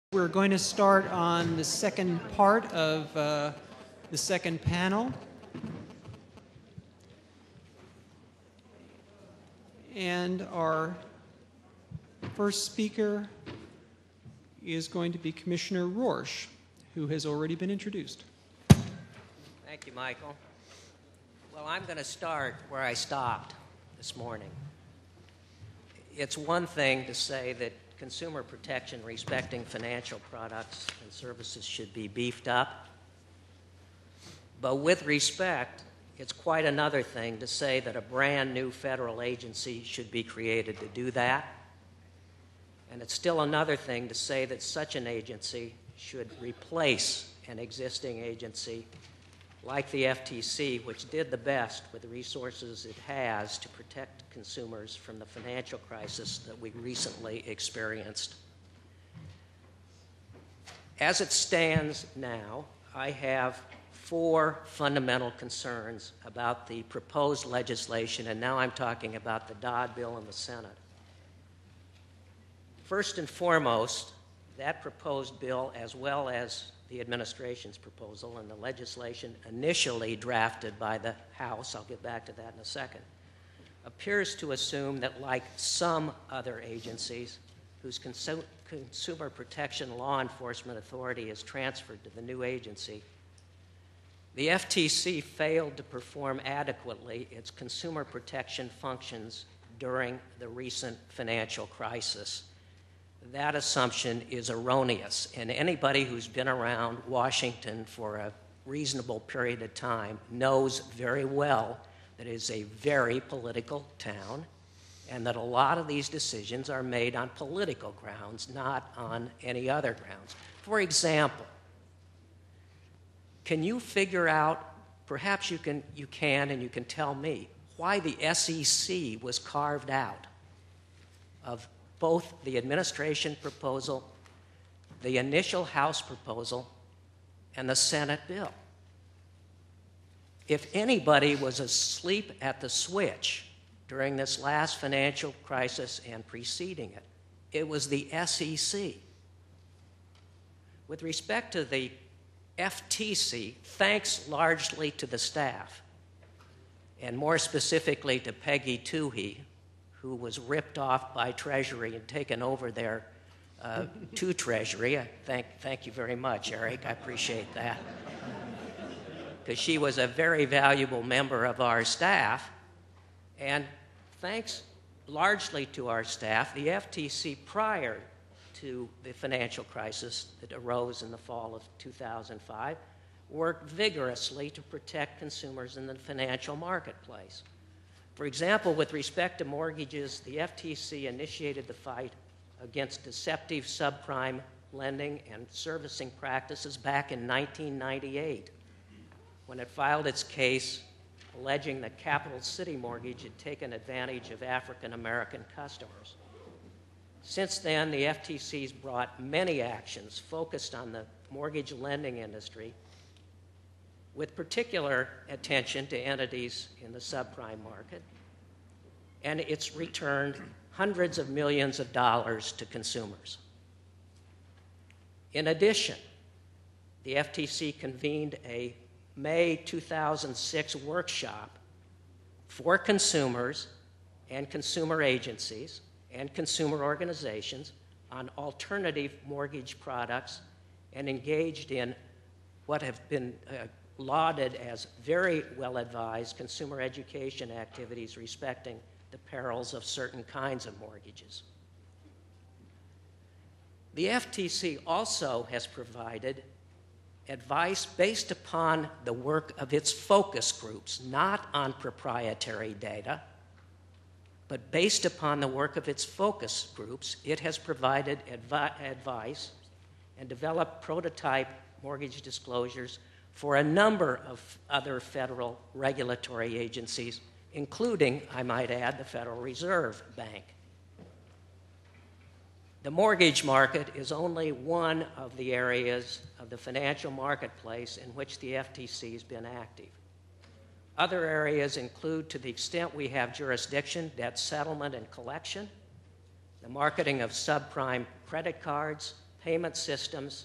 We're going to start on the second part of the second panel. And our first speaker is going to be Commissioner Rorsch, who has already been introduced. Thank you, Michael. Well, I'm going to start where I stopped this morning. It's one thing to say that consumer protection respecting financial products and services should be beefed up. But with respect, it's quite another thing to say that a brand new federal agency should be created to do that. And it's still another thing to say that such an agency should replace an existing agency like the FTC, which did the best with the resources it has to protect consumers from the financial crisis that we recently experienced. As it stands now, I have four fundamental concerns about the proposed legislation, and now I'm talking about the Dodd bill in the Senate. First and foremost, that proposed bill, as well as the administration's proposal and the legislation initially drafted by the House, I'll get back to that in a second, appears to assume that, like some other agencies whose consumer protection law enforcement authority is transferred to the new agency, the FTC failed to perform adequately its consumer protection functions during the recent financial crisis. That assumption is erroneous, and anybody who's been around Washington for a reasonable period of time knows very well that it is a very political town and that a lot of these decisions are made on political grounds, not on any other grounds. For example, can you figure out, perhaps you can and you can tell me, why the SEC was carved out of both the administration proposal, the initial House proposal, and the Senate bill? If anybody was asleep at the switch during this last financial crisis and preceding it, it was the SEC. With respect to the FTC, thanks largely to the staff, and more specifically to Peggy Toohey, who was ripped off by Treasury and taken over there to Treasury. Thank you very much, Eric. I appreciate that. Because she was a very valuable member of our staff. And thanks largely to our staff, the FTC, prior to the financial crisis that arose in the fall of 2005, worked vigorously to protect consumers in the financial marketplace. For example, with respect to mortgages, the FTC initiated the fight against deceptive subprime lending and servicing practices back in 1998, when it filed its case alleging that Capital City Mortgage had taken advantage of African American customers. Since then, the FTC's brought many actions focused on the mortgage lending industry, with particular attention to entities in the subprime market, and it's returned hundreds of millions of dollars to consumers. In addition, the FTC convened a May 2006 workshop for consumers and consumer agencies and consumer organizations on alternative mortgage products and engaged in what have been lauded as very well-advised consumer education activities respecting the perils of certain kinds of mortgages. The FTC also has provided advice based upon the work of its focus groups, not on proprietary data, but based upon the work of its focus groups. It has provided advice and developed prototype mortgage disclosures for a number of other federal regulatory agencies, including, I might add, the Federal Reserve Bank. The mortgage market is only one of the areas of the financial marketplace in which the FTC has been active. Other areas include, to the extent we have jurisdiction, debt settlement and collection, the marketing of subprime credit cards, payment systems,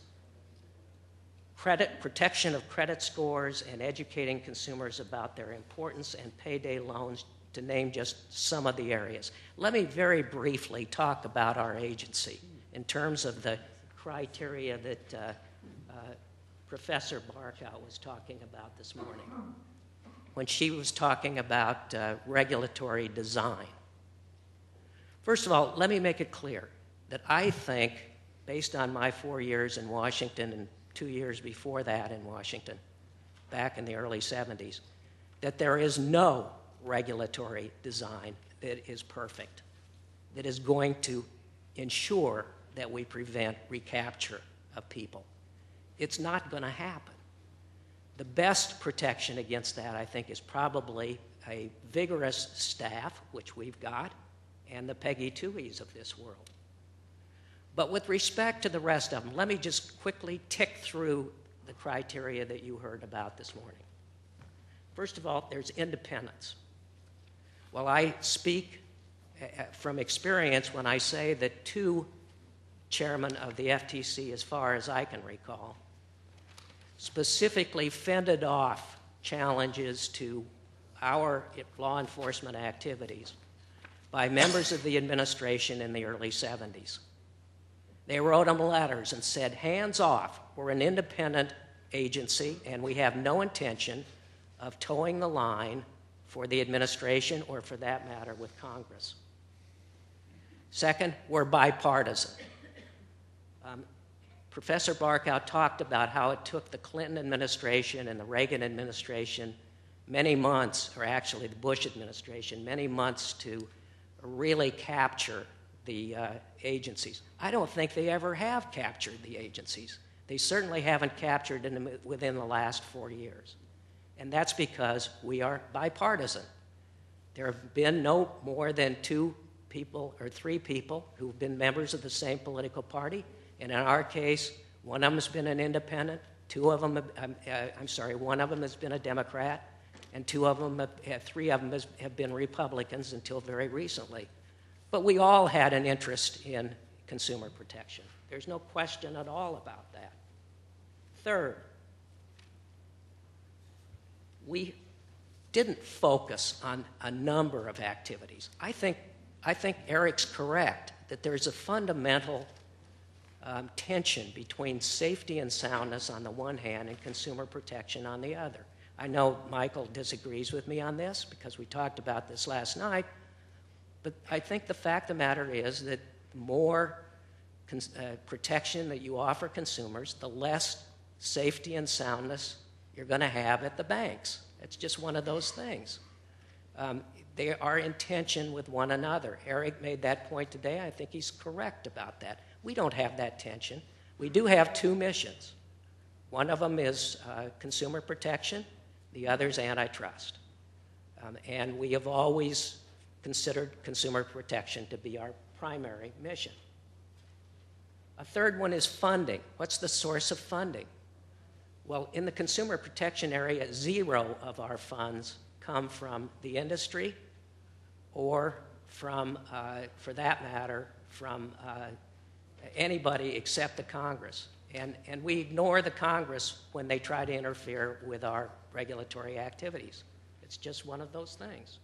protection of credit scores, and educating consumers about their importance, and payday loans, to name just some of the areas. Let me very briefly talk about our agency in terms of the criteria that Professor Barkow was talking about this morning when she was talking about regulatory design. First of all, let me make it clear that I think, based on my 4 years in Washington and 2 years before that in Washington, back in the early 70s, that there is no regulatory design that is perfect, that is going to ensure that we prevent recapture of people. It's not going to happen. The best protection against that, I think, is probably a vigorous staff, which we've got, and the Peggy Tuohys of this world. But with respect to the rest of them, let me just quickly tick through the criteria that you heard about this morning. First of all, there's independence. Well, I speak from experience when I say that 2 chairmen of the FTC, as far as I can recall, specifically fended off challenges to our law enforcement activities by members of the administration in the early 70s. They wrote them letters and said, hands off, we're an independent agency and we have no intention of towing the line for the administration or, for that matter, with Congress. Second, we're bipartisan. Professor Barkow talked about how it took the Clinton administration and the Reagan administration many months, or actually the Bush administration, many months to really capture the agencies. I don't think they ever have captured the agencies. They certainly haven't captured them within the last 4 years. And that's because we are bipartisan. There have been no more than 2 people or 3 people who've been members of the same political party. And in our case, one of them has been an independent, one of them has been a Democrat, and 3 of them have been Republicans until very recently. But we all had an interest in consumer protection. There's no question at all about that. Third, we didn't focus on a number of activities. I think Eric's correct that there's a fundamental tension between safety and soundness on the one hand and consumer protection on the other. I know Michael disagrees with me on this because we talked about this last night, but I think the fact of the matter is that the more protection that you offer consumers, the less safety and soundness you're going to have at the banks. It's just one of those things. They are in tension with one another. Eric made that point today. I think he's correct about that. We don't have that tension. We do have 2 missions. One of them is consumer protection. The other is antitrust. And we have always considered consumer protection to be our primary mission. A third one is funding. What's the source of funding? Well, in the consumer protection area, 0 of our funds come from the industry or from, for that matter, from anybody except the Congress. And we ignore the Congress when they try to interfere with our regulatory activities. It's just one of those things.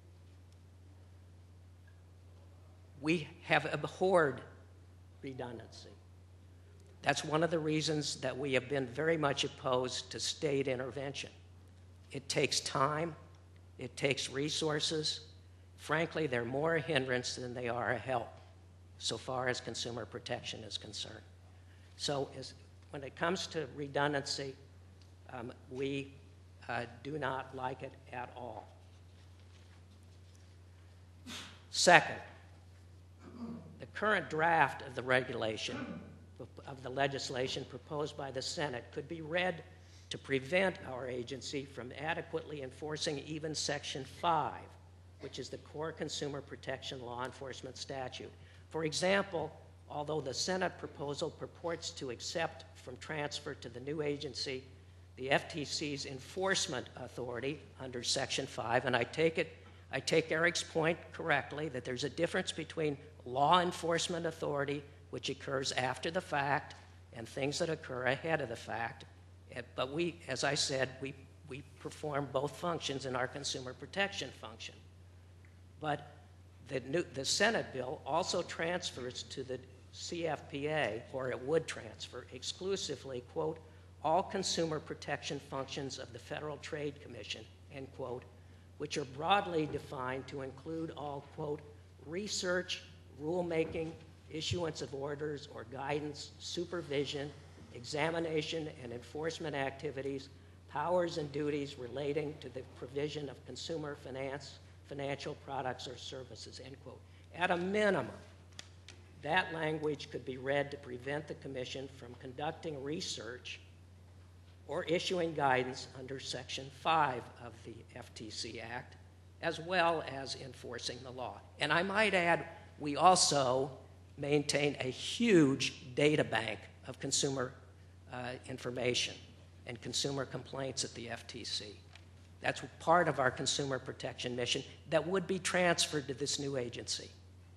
We have abhorred redundancy. That's one of the reasons that we have been very much opposed to state intervention. It takes time, it takes resources. Frankly, they're more a hindrance than they are a help, so far as consumer protection is concerned. So when it comes to redundancy, we do not like it at all. Second, the current draft of the legislation proposed by the Senate could be read to prevent our agency from adequately enforcing even Section 5, which is the core consumer protection law enforcement statute. For example, although the Senate proposal purports to accept from transfer to the new agency the FTC's enforcement authority under Section 5, and I take Eric's point correctly that there's a difference between law enforcement authority which occurs after the fact, and things that occur ahead of the fact. But we, as I said, we perform both functions in our consumer protection function. But the Senate bill also transfers to the CFPA, or it would transfer exclusively, quote, all consumer protection functions of the Federal Trade Commission, end quote, which are broadly defined to include all, quote, research, rulemaking, issuance of orders or guidance, supervision, examination and enforcement activities, powers and duties relating to the provision of consumer financial products or services, end quote. At a minimum, that language could be read to prevent the Commission from conducting research or issuing guidance under Section 5 of the FTC Act, as well as enforcing the law. And I might add, we also maintain a huge data bank of consumer information and consumer complaints at the FTC. That's part of our consumer protection mission that would be transferred to this new agency.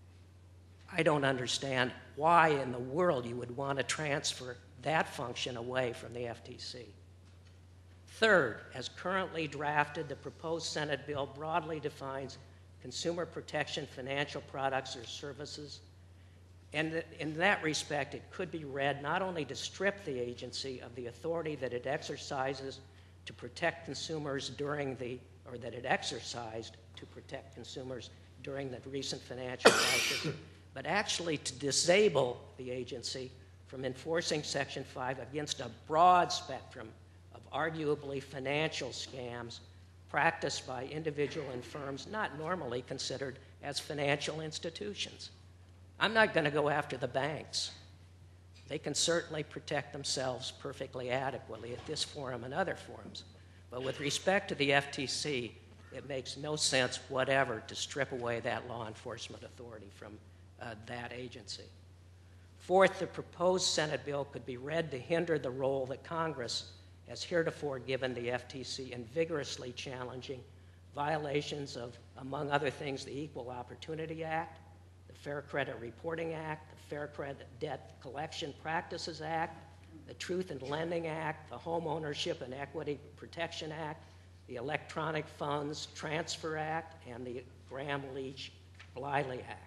I don't understand why in the world you would want to transfer that function away from the FTC. Third, as currently drafted, the proposed Senate bill broadly defines consumer protection financial products or services. And in that respect, it could be read not only to strip the agency of the authority that it exercises to protect consumers during that it exercised to protect consumers during the recent financial crisis, but actually to disable the agency from enforcing Section 5 against a broad spectrum of arguably financial scams practiced by individual and firms not normally considered as financial institutions. I'm not going to go after the banks. They can certainly protect themselves perfectly adequately at this forum and other forums. But with respect to the FTC, it makes no sense whatever to strip away that law enforcement authority from that agency. Fourth, the proposed Senate bill could be read to hinder the role that Congress has heretofore given the FTC in vigorously challenging violations of, among other things, the Equal Opportunity Act, the Fair Credit Reporting Act, the Fair Credit Debt Collection Practices Act, the Truth in Lending Act, the Home Ownership and Equity Protection Act, the Electronic Funds Transfer Act, and the Graham-Leach-Bliley Act.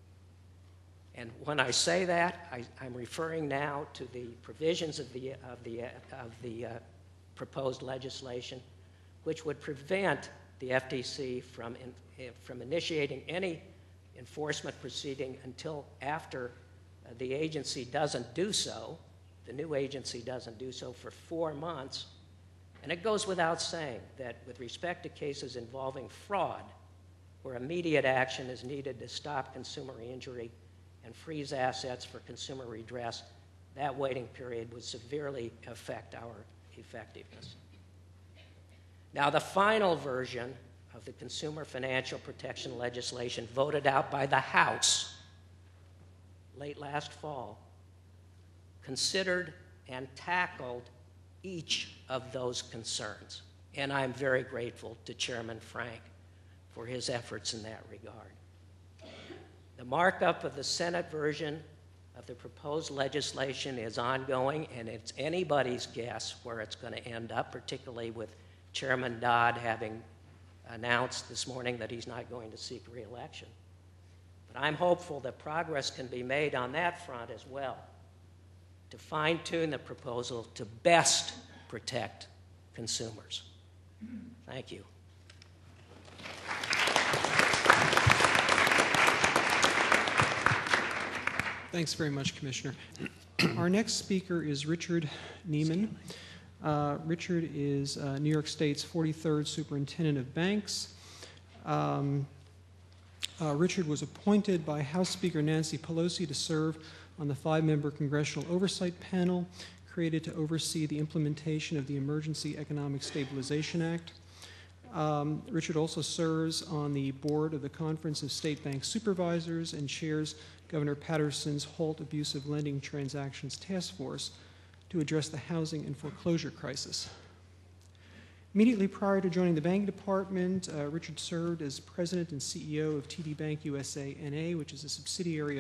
And when I say that, I'm referring now to the provisions of the proposed legislation, which would prevent the FTC from initiating any enforcement proceeding until after the agency doesn't do so, the new agency doesn't do so for 4 months. And it goes without saying that with respect to cases involving fraud, where immediate action is needed to stop consumer injury and freeze assets for consumer redress, that waiting period would severely affect our effectiveness. Now, the final version of the consumer financial protection legislation voted out by the House late last fall considered and tackled each of those concerns. And I'm very grateful to Chairman Frank for his efforts in that regard. The markup of the Senate version of the proposed legislation is ongoing, and it's anybody's guess where it's going to end up, particularly with Chairman Dodd having announced this morning that he's not going to seek re-election. But I'm hopeful that progress can be made on that front as well, to fine-tune the proposal to best protect consumers. Thank you. Thanks very much, Commissioner. Our next speaker is Richard Neiman. Richard is New York State's 43rd Superintendent of Banks. Richard was appointed by House Speaker Nancy Pelosi to serve on the 5-member Congressional Oversight Panel created to oversee the implementation of the Emergency Economic Stabilization Act. Richard also serves on the board of the Conference of State Bank Supervisors and chairs Governor Patterson's Halt Abusive Lending Transactions Task Force to address the housing and foreclosure crisis. Immediately prior to joining the banking department, Richard served as president and CEO of TD Bank USA NA, which is a subsidiary of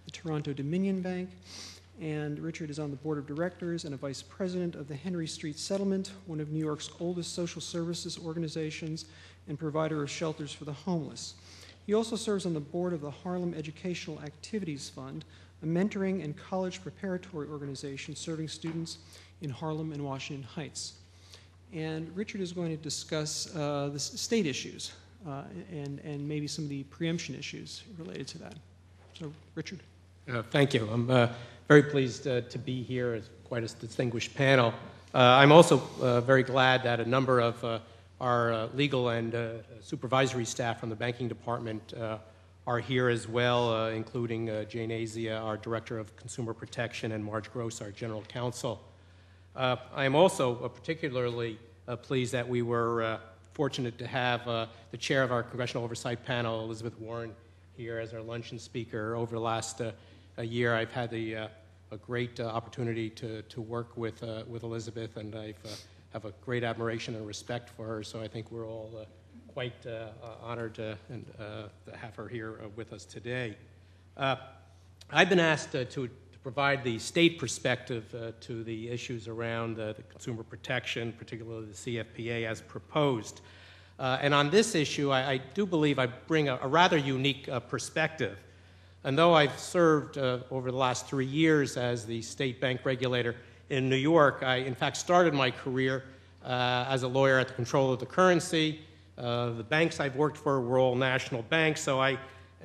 the Toronto Dominion Bank. And Richard is on the board of directors and a vice president of the Henry Street Settlement, one of New York's oldest social services organizations and provider of shelters for the homeless. He also serves on the board of the Harlem Educational Activities Fund, a mentoring and college preparatory organization serving students in Harlem and Washington Heights. And Richard is going to discuss the state issues and maybe some of the preemption issues related to that. So, Richard. Thank you. I'm very pleased to be here as quite a distinguished panel. I'm also very glad that a number of our legal and supervisory staff from the banking department are here as well, including Jane Azia, our Director of Consumer Protection, and Marge Gross, our General Counsel. I am also particularly pleased that we were fortunate to have the chair of our Congressional Oversight Panel, Elizabeth Warren, here as our luncheon speaker. Over the last year, I've had a great opportunity to work with Elizabeth, and I have a great admiration and respect for her, so I think we're all quite honored to have her here with us today. I've been asked to provide the state perspective to the issues around the consumer protection, particularly the CFPA as proposed. And on this issue, I do believe I bring a rather unique perspective. And though I've served over the last 3 years as the state bank regulator in New York, I in fact started my career as a lawyer at the Control of the Currency. The banks I've worked for were all national banks, so I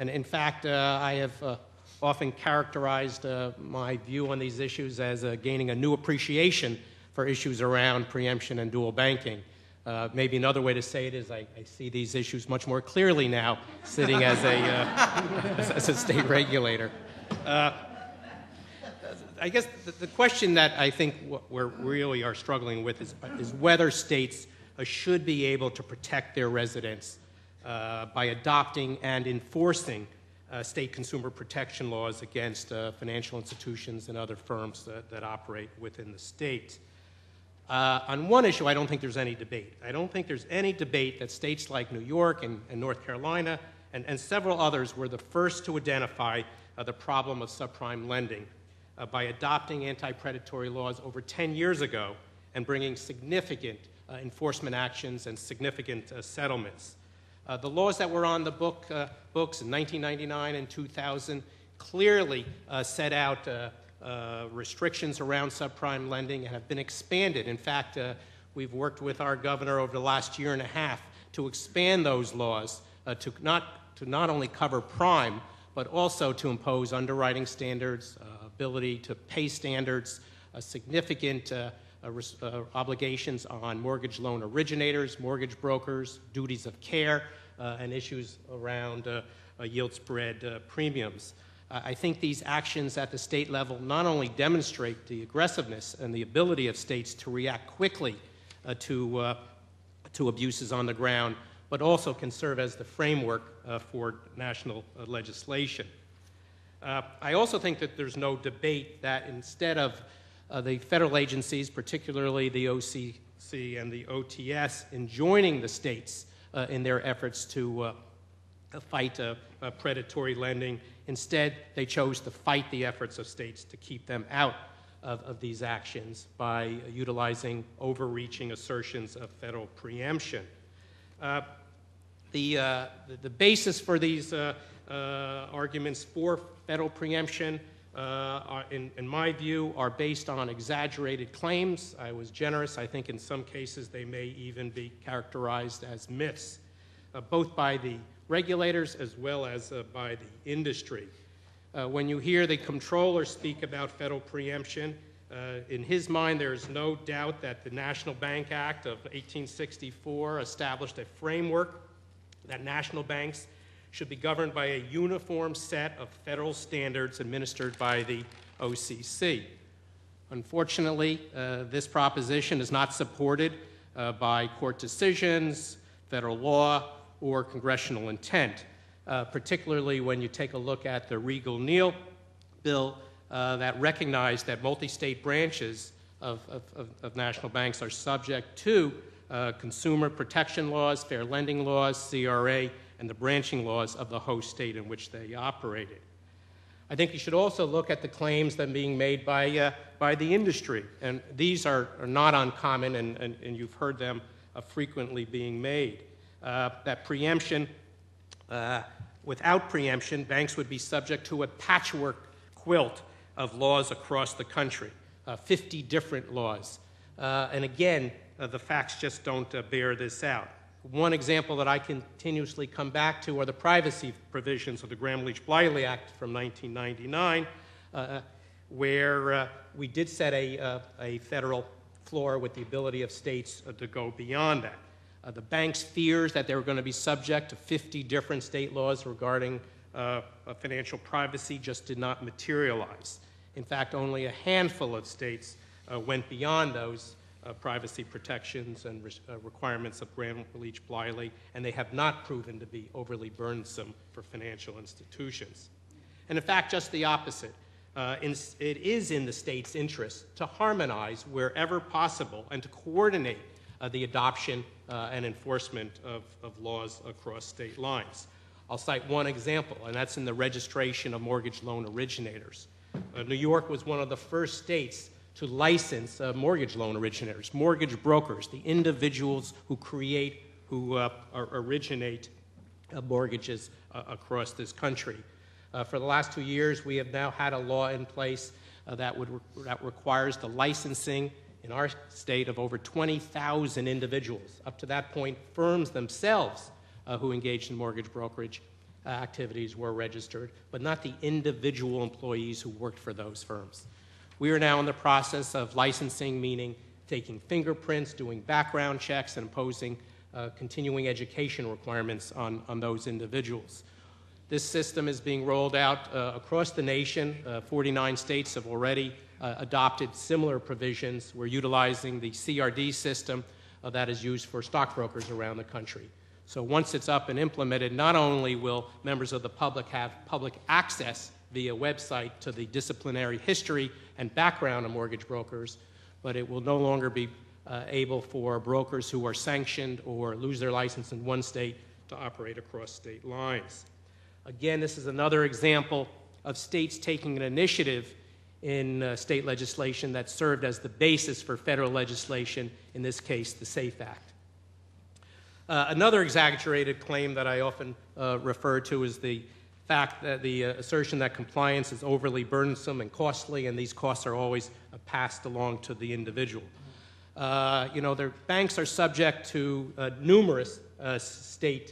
have often characterized my view on these issues as gaining a new appreciation for issues around preemption and dual banking. Maybe another way to say it is I see these issues much more clearly now, sitting as a state regulator. I guess the question that I think we really are struggling with is whether states should be able to protect their residents by adopting and enforcing state consumer protection laws against financial institutions and other firms that operate within the state. On one issue, I don't think there's any debate. I don't think there's any debate that states like New York and North Carolina and several others were the first to identify the problem of subprime lending by adopting anti-predatory laws over 10 years ago and bringing significant enforcement actions and significant settlements. The laws that were on the books in 1999 and 2000 clearly set out restrictions around subprime lending and have been expanded. In fact, we've worked with our governor over the last year and a half to expand those laws to not only cover prime, but also to impose underwriting standards, ability to pay standards, significant obligations on mortgage loan originators, mortgage brokers, duties of care, and issues around yield spread premiums. I think these actions at the state level not only demonstrate the aggressiveness and the ability of states to react quickly to abuses on the ground, but also can serve as the framework for national legislation. I also think that there's no debate that instead of the federal agencies, particularly the OCC and the OTS, in joining the states in their efforts to fight predatory lending, instead they chose to fight the efforts of states to keep them out of these actions by utilizing overreaching assertions of federal preemption. The basis for these arguments for federal preemption, in my view, are based on exaggerated claims. I was generous. I think in some cases they may even be characterized as myths, both by the regulators as well as by the industry. When you hear the comptroller speak about federal preemption, in his mind there is no doubt that the National Bank Act of 1864 established a framework that national banks should be governed by a uniform set of federal standards administered by the OCC. Unfortunately, this proposition is not supported by court decisions, federal law, or congressional intent, particularly when you take a look at the Regal-Neal bill that recognized that multi-state branches of national banks are subject to consumer protection laws, fair lending laws, CRA, and the branching laws of the host state in which they operated. I think you should also look at the claims that are being made by the industry. And these are not uncommon, and you've heard them frequently being made. That preemption, without preemption, banks would be subject to a patchwork quilt of laws across the country, 50 different laws. And again, the facts just don't bear this out. One example that I continuously come back to are the privacy provisions of the Gramm-Leach-Bliley Act from 1999, where we did set a federal floor with the ability of states to go beyond that. The banks' fears that they were going to be subject to 50 different state laws regarding financial privacy just did not materialize. In fact, only a handful of states went beyond those privacy protections and requirements of Gramm-Leach-Bliley, and they have not proven to be overly burdensome for financial institutions. And in fact, just the opposite. It is in the state's interest to harmonize wherever possible and to coordinate the adoption and enforcement of laws across state lines. I'll cite one example, and that's in the registration of mortgage loan originators. New York was one of the first states to license mortgage loan originators, mortgage brokers, the individuals who originate mortgages across this country. For the last 2 years, we have now had a law in place that requires the licensing in our state of over 20,000 individuals. Up to that point, firms themselves who engaged in mortgage brokerage activities were registered, but not the individual employees who worked for those firms. We are now in the process of licensing, meaning taking fingerprints, doing background checks, and imposing continuing education requirements on those individuals. This system is being rolled out across the nation. 49 states have already adopted similar provisions. We're utilizing the CRD system that is used for stockbrokers around the country. So once it's up and implemented, not only will members of the public have public access via website to the disciplinary history and background of mortgage brokers, but it will no longer be able for brokers who are sanctioned or lose their license in one state to operate across state lines. Again, this is another example of states taking an initiative in state legislation that served as the basis for federal legislation, in this case, the SAFE Act. Another exaggerated claim that I often refer to is the fact that the assertion that compliance is overly burdensome and costly, and these costs are always passed along to the individual. Their banks are subject to numerous state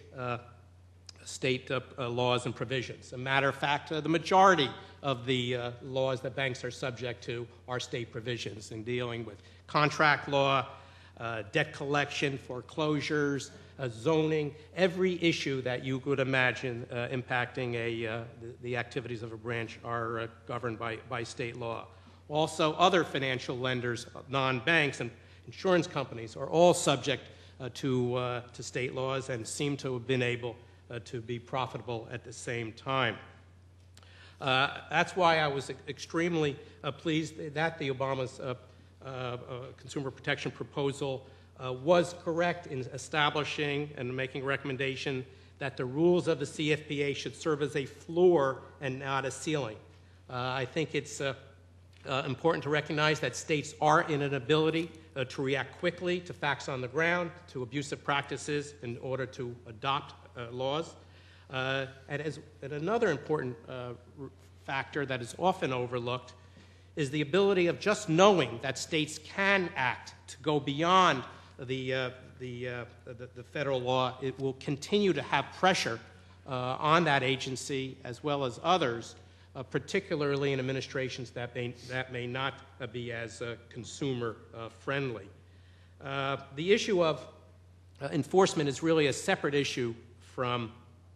laws and provisions. As a matter of fact, the majority of the laws that banks are subject to are state provisions in dealing with contract law, debt collection, foreclosures, zoning, every issue that you could imagine impacting the activities of a branch are governed by state law. Also, other financial lenders, non-banks, and insurance companies are all subject to state laws and seem to have been able to be profitable at the same time. That's why I was extremely pleased that the Obama's consumer protection proposal was correct in establishing and making a recommendation that the rules of the CFPA should serve as a floor and not a ceiling. I think it's important to recognize that states are in an ability to react quickly to facts on the ground, to abusive practices in order to adopt laws. And another important factor that is often overlooked is the ability of just knowing that states can act to go beyond the federal law. It will continue to have pressure on that agency as well as others, particularly in administrations that may not be as consumer friendly. The issue of enforcement is really a separate issue from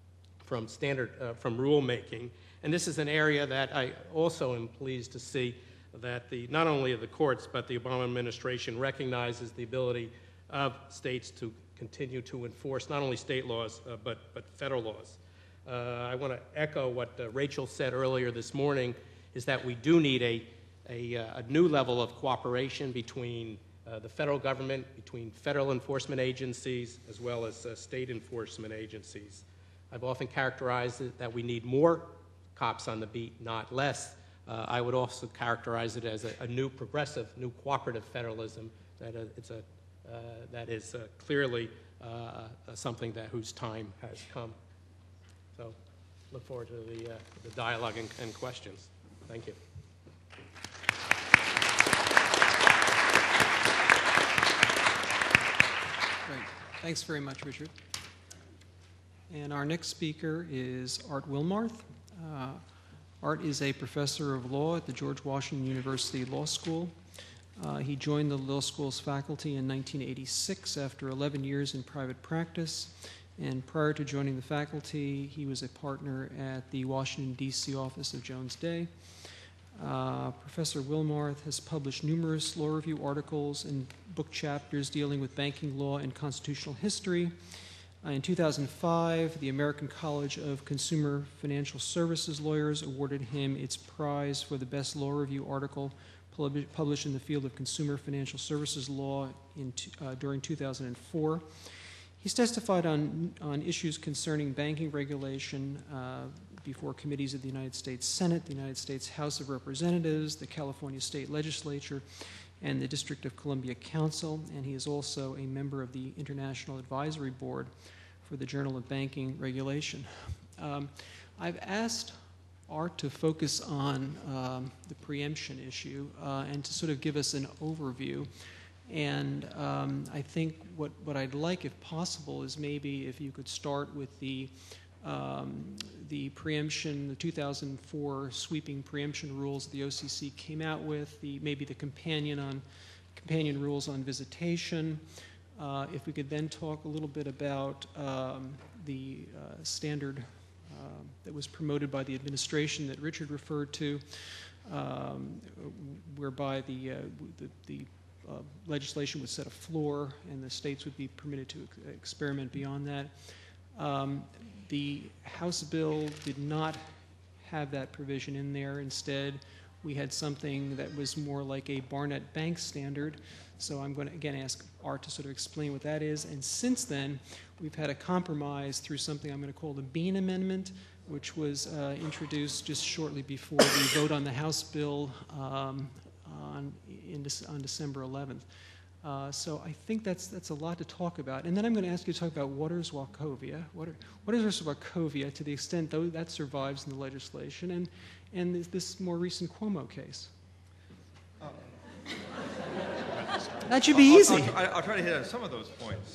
rulemaking, and this is an area that I also am pleased to see that not only the courts but the Obama administration recognizes the ability of states to continue to enforce not only state laws but federal laws. I want to echo what Rachel said earlier this morning, is that we do need a new level of cooperation between the federal government, between federal enforcement agencies, as well as state enforcement agencies. I've often characterized it that we need more cops on the beat, not less. I would also characterize it as a new progressive, new cooperative federalism that is clearly something whose time has come. So look forward to the dialogue and questions. Thank you. Great. Thanks very much, Richard. And our next speaker is Art Wilmarth. Art is a professor of law at the George Washington University Law School. He joined the law school's faculty in 1986 after 11 years in private practice. And prior to joining the faculty, he was a partner at the Washington, D.C. office of Jones Day. Professor Wilmarth has published numerous law review articles and book chapters dealing with banking law and constitutional history. In 2005, the American College of Consumer Financial Services Lawyers awarded him its prize for the best law review article published in the field of consumer financial services law during 2004. He's testified on issues concerning banking regulation before committees of the United States Senate, the United States House of Representatives, the California State Legislature, and the District of Columbia Council, and he is also a member of the International Advisory Board for the Journal of Banking Regulation. I've asked Art to focus on the preemption issue and to sort of give us an overview. And I think what I'd like, if possible, is maybe if you could start with the preemption, the 2004 sweeping preemption rules the OCC came out with, maybe the companion rules on visitation. If we could then talk a little bit about the standard that was promoted by the administration that Richard referred to, whereby the legislation would set a floor and the states would be permitted to experiment beyond that. The House bill did not have that provision in there. Instead, we had something that was more like a Barnett Bank standard. So I'm going to, again, ask Art to sort of explain what that is. And since then, we've had a compromise through something I'm going to call the Bean Amendment, which was introduced just shortly before the vote on the House bill on December 11th. So I think that's a lot to talk about. And then I'm going to ask you to talk about Waters-Wachovia. Waters-Wachovia, to the extent though that survives in the legislation, and this more recent Cuomo case. That should be easy. I'll try to hit on some of those points.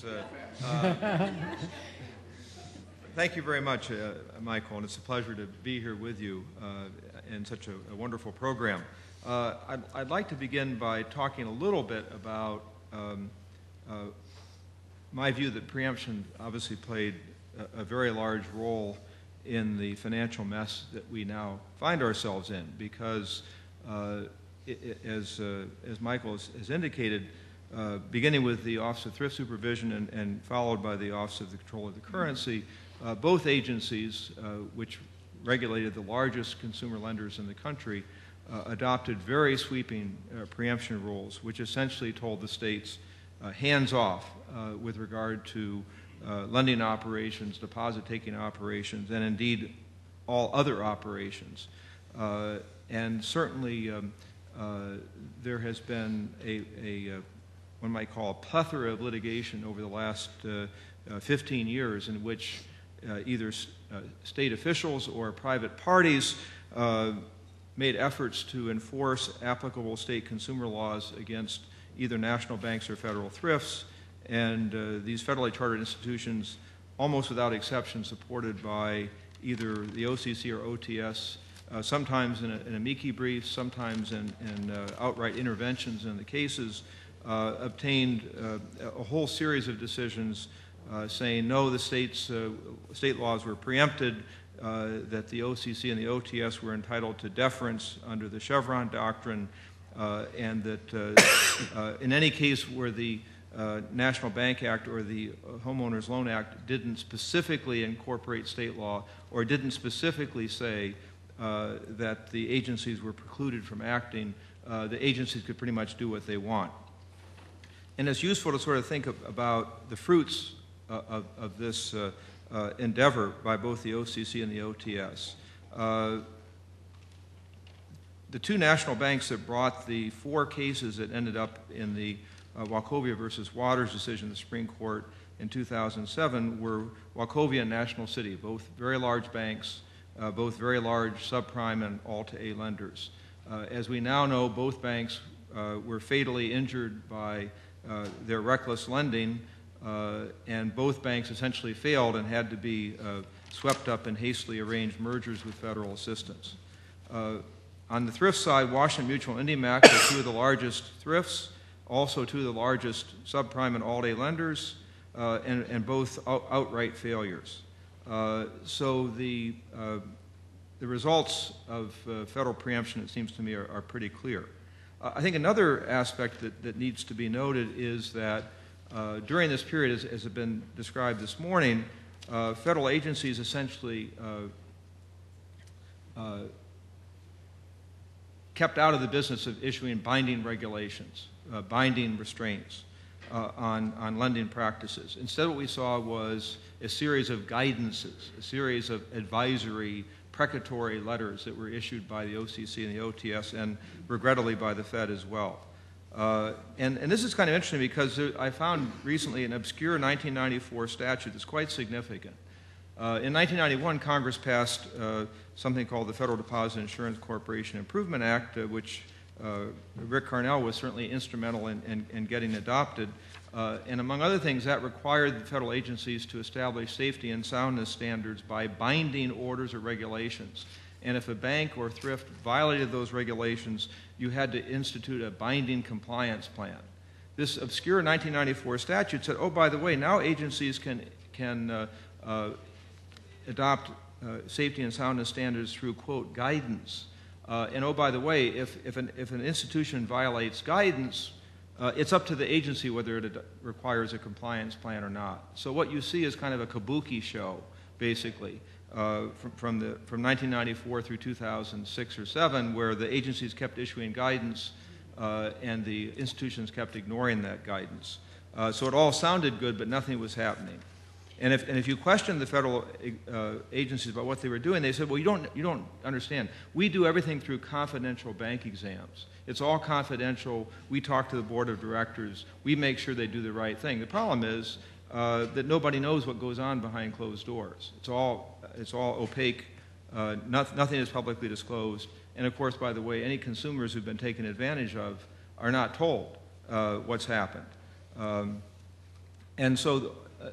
Thank you very much, Michael, and it's a pleasure to be here with you in such a wonderful program. I'd like to begin by talking a little bit about my view that preemption obviously played a very large role in the financial mess that we now find ourselves in, because as Michael has indicated, beginning with the Office of Thrift Supervision and followed by the Office of the Control of the Currency, both agencies, which regulated the largest consumer lenders in the country, adopted very sweeping preemption rules, which essentially told the states hands off with regard to lending operations, deposit-taking operations, and indeed all other operations. And certainly there has been one might call a plethora of litigation over the last 15 years in which either state officials or private parties made efforts to enforce applicable state consumer laws against either national banks or federal thrifts, and these federally chartered institutions, almost without exception, supported by either the OCC or OTS, sometimes in amici briefs, sometimes in outright interventions in the cases, obtained a whole series of decisions saying no, the state laws were preempted, that the OCC and the OTS were entitled to deference under the Chevron doctrine, and that in any case where the National Bank Act or the Homeowners Loan Act didn't specifically incorporate state law or didn't specifically say that the agencies were precluded from acting, the agencies could pretty much do what they want. And it's useful to sort of think about the fruits of this endeavor by both the OCC and the OTS. the two national banks that brought the 4 cases that ended up in the Wachovia versus Waters decision in the Supreme Court in 2007 were Wachovia and National City, both very large banks, both very large subprime and Alt-A lenders. As we now know, both banks were fatally injured by their reckless lending, and both banks essentially failed and had to be swept up in hastily arranged mergers with federal assistance. On the thrift side, Washington Mutual and IndyMac are 2 of the largest thrifts, also 2 of the largest subprime and Alt-A lenders, and both outright failures. So the results of federal preemption, it seems to me, are pretty clear. I think another aspect that needs to be noted is that during this period, as has been described this morning, federal agencies essentially kept out of the business of issuing binding regulations, binding restraints on lending practices. Instead, what we saw was a series of guidances, a series of advisory, precatory letters that were issued by the OCC and the OTS, and regrettably by the Fed as well. And this is kind of interesting because I found recently an obscure 1994 statute that's quite significant. In 1991, Congress passed something called the Federal Deposit Insurance Corporation Improvement Act, which Rick Carnell was certainly instrumental in getting adopted. And among other things, that required the federal agencies to establish safety and soundness standards by binding orders or regulations. And if a bank or thrift violated those regulations, you had to institute a binding compliance plan. This obscure 1994 statute said, oh, by the way, now agencies can adopt safety and soundness standards through, quote, guidance. And oh, by the way, if an institution violates guidance, it's up to the agency whether it requires a compliance plan or not. So what you see is kind of a kabuki show, basically, from 1994 through 2006 or 7, where the agencies kept issuing guidance and the institutions kept ignoring that guidance. So it all sounded good, but nothing was happening. And if you question the federal agencies about what they were doing, they said, well, you don't understand. We do everything through confidential bank exams. It's all confidential. We talk to the board of directors. We make sure they do the right thing. The problem is that nobody knows what goes on behind closed doors. It's all opaque. Nothing is publicly disclosed. And of course, by the way, any consumers who've been taken advantage of are not told what's happened. And so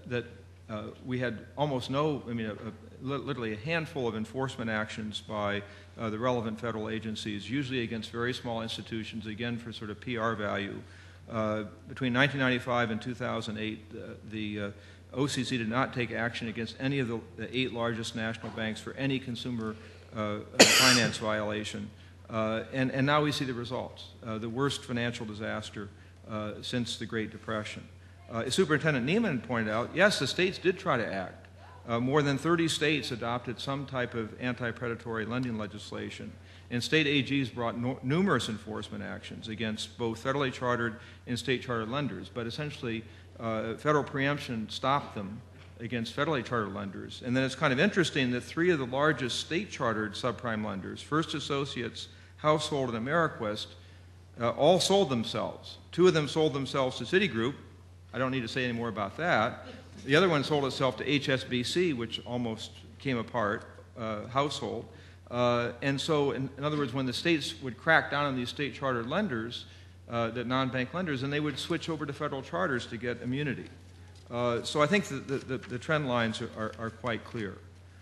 we had almost literally a handful of enforcement actions by the relevant federal agencies, usually against very small institutions, again for sort of PR value. Between 1995 and 2008, the OCC did not take action against any of the 8 largest national banks for any consumer finance violation. And now we see the results, the worst financial disaster since the Great Depression. Superintendent Neiman pointed out, yes, the states did try to act. More than 30 states adopted some type of anti-predatory lending legislation, and state AGs brought numerous enforcement actions against both federally chartered and state chartered lenders, but essentially federal preemption stopped them against federally chartered lenders. And then it's kind of interesting that 3 of the largest state chartered subprime lenders, First Associates, Household, and Ameriquest, all sold themselves. 2 of them sold themselves to Citigroup. I don't need to say any more about that. The other one sold itself to HSBC, which almost came apart, Household. And so, in other words, when the states would crack down on these state-chartered lenders, the non-bank lenders, and they would switch over to federal charters to get immunity. So I think the trend lines are quite clear.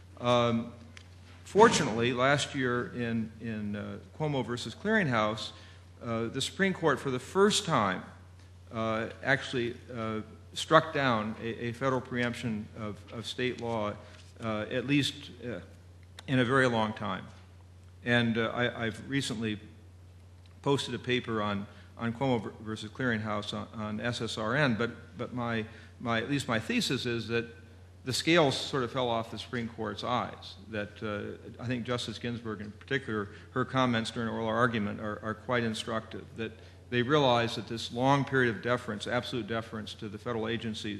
Fortunately, last year in Cuomo versus Clearinghouse, the Supreme Court, for the first time, actually struck down a federal preemption of state law, at least in a very long time. And I've recently posted a paper on Cuomo versus Clearinghouse on SSRN, but at least my thesis is that the scales sort of fell off the Supreme Court's eyes, that I think Justice Ginsburg in particular, her comments during oral argument are quite instructive, that they realized that this long period of deference, absolute deference to the federal agencies,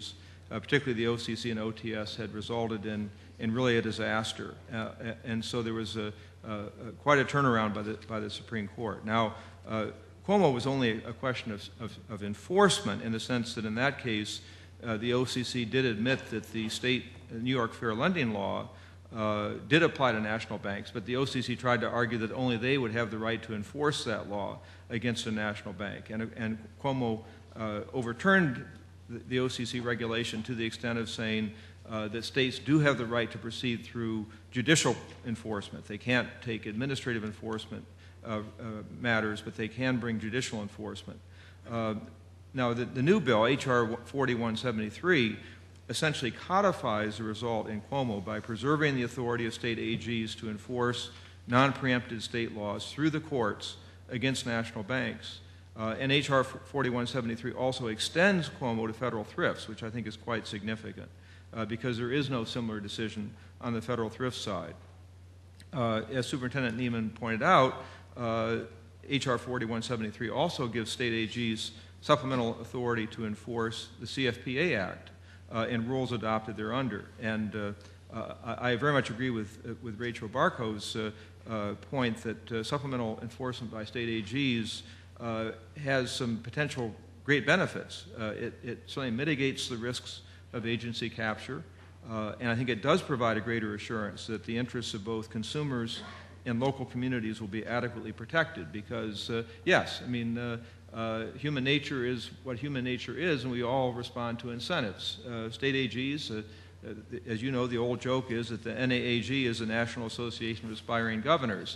particularly the OCC and OTS, had resulted in really a disaster. And so there was quite a turnaround by the Supreme Court. Now, Cuomo was only a question of enforcement, in the sense that in that case, the OCC did admit that the state New York Fair Lending Law did apply to national banks, but the OCC tried to argue that only they would have the right to enforce that law against a national bank. And Cuomo overturned the OCC regulation to the extent of saying that states do have the right to proceed through judicial enforcement. They can't take administrative enforcement matters, but they can bring judicial enforcement. Now, the new bill, H.R. 4173, essentially codifies the result in Cuomo by preserving the authority of state AGs to enforce non-preempted state laws through the courts against national banks. And H.R. 4173 also extends Cuomo to federal thrifts, which I think is quite significant, because there is no similar decision on the federal thrift side. As Superintendent Neiman pointed out, H.R. 4173 also gives state AGs supplemental authority to enforce the CFPA Act and rules adopted thereunder. And I very much agree with Rachel Barkow's point that supplemental enforcement by state AGs has some potential great benefits. It certainly mitigates the risks of agency capture, and I think it does provide a greater assurance that the interests of both consumers and local communities will be adequately protected, because, yes, I mean, human nature is what human nature is, and we all respond to incentives. State AGs, as you know, the old joke is that the NAAG is the National Association of Aspiring Governors.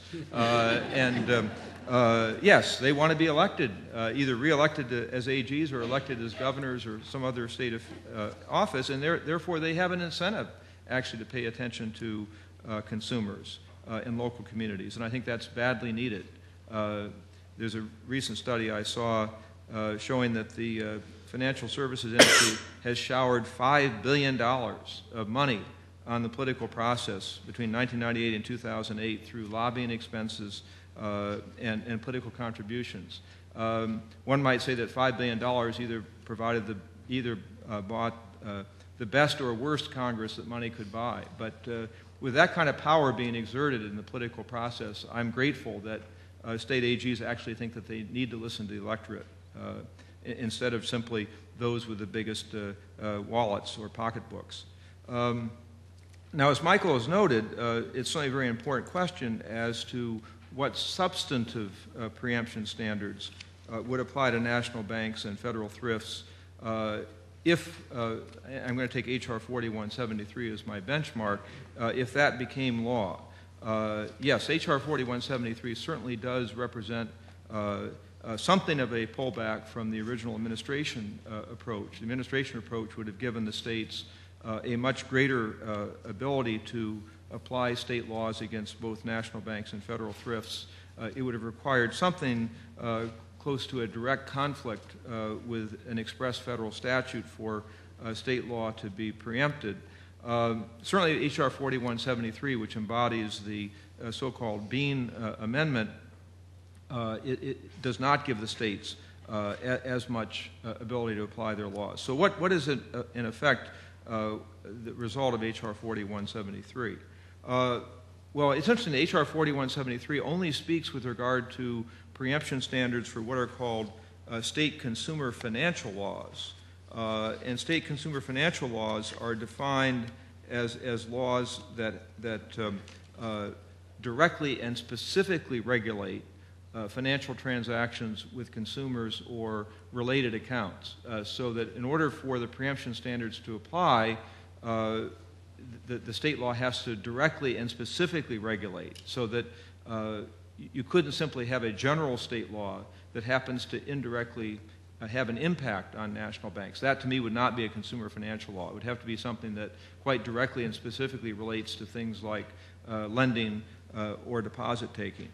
Yes, they want to be elected, either re-elected as AGs or elected as governors or some other state office, and therefore they have an incentive actually to pay attention to consumers in local communities, and I think that's badly needed. There's a recent study I saw showing that the financial services industry has showered $5 billion of money on the political process between 1998 and 2008 through lobbying expenses and political contributions. One might say that $5 billion either bought the best or worst Congress that money could buy. But with that kind of power being exerted in the political process, I'm grateful that state AGs actually think that they need to listen to the electorate instead of simply those with the biggest wallets or pocketbooks. Now, as Michael has noted, it's certainly a very important question as to what substantive preemption standards would apply to national banks and federal thrifts if, I'm going to take H.R. 4173 as my benchmark, if that became law. Yes, H.R. 4173 certainly does represent something of a pullback from the original administration approach. The administration approach would have given the states a much greater ability to apply state laws against both national banks and federal thrifts. It would have required something close to a direct conflict with an express federal statute for state law to be preempted. Certainly H.R. 4173, which embodies the so-called Bean Amendment, it does not give the states as much ability to apply their laws. So what is, in effect, the result of H.R. 4173? Well, it's interesting, H.R. 4173 only speaks with regard to preemption standards for what are called state consumer financial laws. And state consumer financial laws are defined as laws that directly and specifically regulate financial transactions with consumers or related accounts, so that in order for the preemption standards to apply, the state law has to directly and specifically regulate, so that you couldn't simply have a general state law that happens to indirectly have an impact on national banks. That, to me, would not be a consumer financial law. It would have to be something that quite directly and specifically relates to things like lending or deposit taking.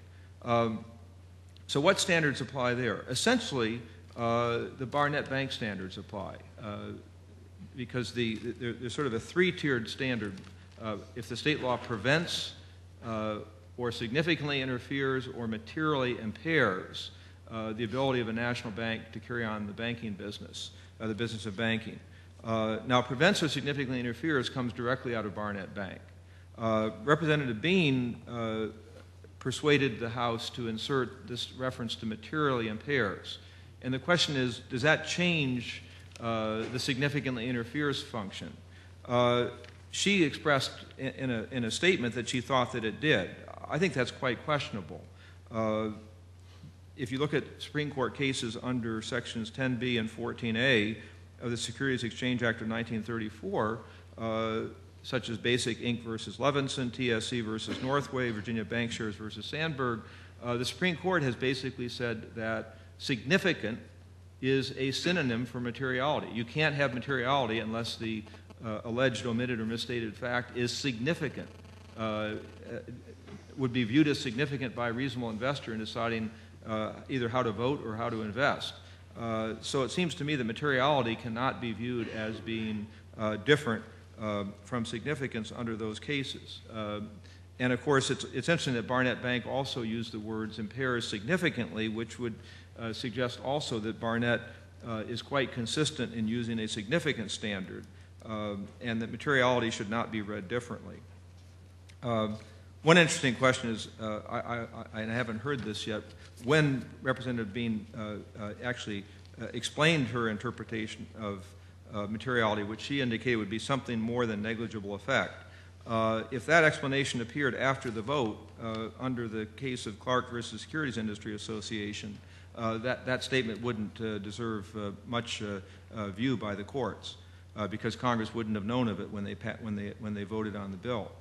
So what standards apply there? Essentially, the Barnett Bank standards apply, because there's sort of a three-tiered standard. If the state law prevents or significantly interferes or materially impairs the ability of a national bank to carry on the banking business, the business of banking. Now, prevents or significantly interferes comes directly out of Barnett Bank. Representative Bean persuaded the House to insert this reference to materially impairs. And the question is, does that change the significantly interferes function? She expressed in a statement that she thought that it did. I think that's quite questionable. If you look at Supreme Court cases under Sections 10b and 14a of the Securities Exchange Act of 1934, such as Basic Inc. versus Levinson, TSC versus Northway, Virginia Bankshares versus Sandberg, the Supreme Court has basically said that significant is a synonym for materiality. You can't have materiality unless the alleged omitted or misstated fact is significant, would be viewed as significant by a reasonable investor in deciding either how to vote or how to invest. So it seems to me that materiality cannot be viewed as being different from significance under those cases. And of course, it's interesting that Barnett Bank also used the words impairs significantly, which would suggest also that Barnett is quite consistent in using a significant standard, and that materiality should not be read differently. One interesting question is, I haven't heard this yet, when Representative Bean actually explained her interpretation of materiality, which she indicated would be something more than negligible effect. If that explanation appeared after the vote under the case of Clark versus Securities Industry Association, that statement wouldn't deserve much view by the courts because Congress wouldn't have known of it when they voted on the bill.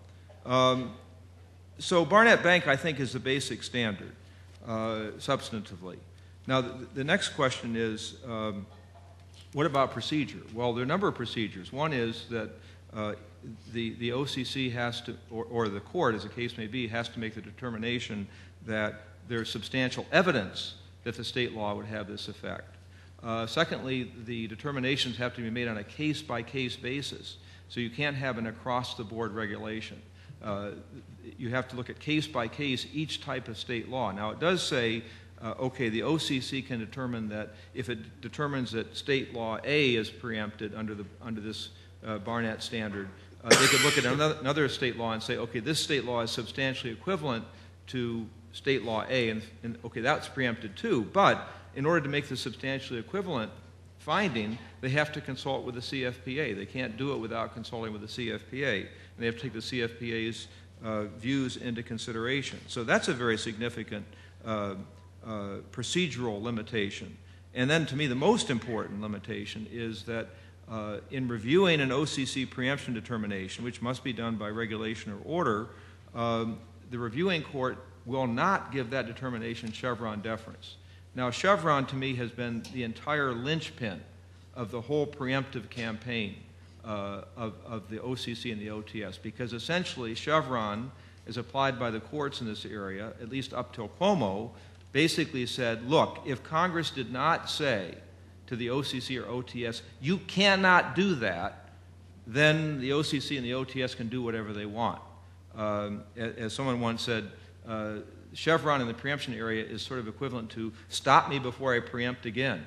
So Barnett Bank, I think, is the basic standard substantively. Now, the next question is, what about procedure? Well, there are a number of procedures. One is that the OCC has to, or the court, as the case may be, has to make the determination that there's substantial evidence that the state law would have this effect. Secondly, the determinations have to be made on a case-by-case basis. So you can't have an across-the-board regulation. You have to look at case-by-case each type of state law. Now, it does say, okay, the OCC can determine that if it determines that state law A is preempted under this Barnett standard, they could look at another state law and say, okay, this state law is substantially equivalent to state law A, and okay, that's preempted too. But in order to make the substantially equivalent finding, they have to consult with the CFPA. They can't do it without consulting with the CFPA. And they have to take the CFPA's views into consideration. So that's a very significant procedural limitation. And then to me, the most important limitation is that in reviewing an OCC preemption determination, which must be done by regulation or order, the reviewing court will not give that determination Chevron deference. Now, Chevron, to me, has been the entire linchpin of the whole preemptive campaign of the OCC and the OTS, because essentially Chevron, as applied by the courts in this area, at least up till Cuomo, basically said, look, if Congress did not say to the OCC or OTS, you cannot do that, then the OCC and the OTS can do whatever they want. As someone once said, Chevron in the preemption area is sort of equivalent to stop me before I preempt again.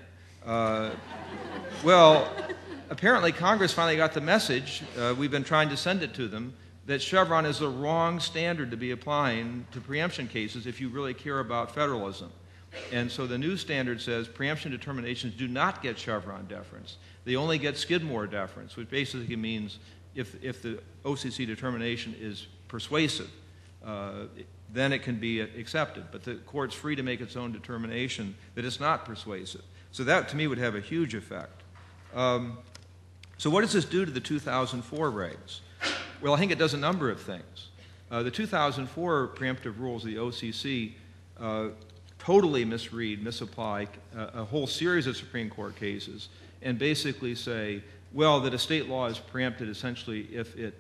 Well, apparently Congress finally got the message, we've been trying to send it to them, that Chevron is the wrong standard to be applying to preemption cases if you really care about federalism. And so the new standard says preemption determinations do not get Chevron deference. They only get Skidmore deference, which basically means if the OCC determination is persuasive, then it can be accepted. But the court's free to make its own determination that it's not persuasive. So that, to me, would have a huge effect. So what does this do to the 2004 regs? Well, I think it does a number of things. The 2004 preemptive rules of the OCC totally misapply a whole series of Supreme Court cases and basically say, well, that a state law is preempted essentially if it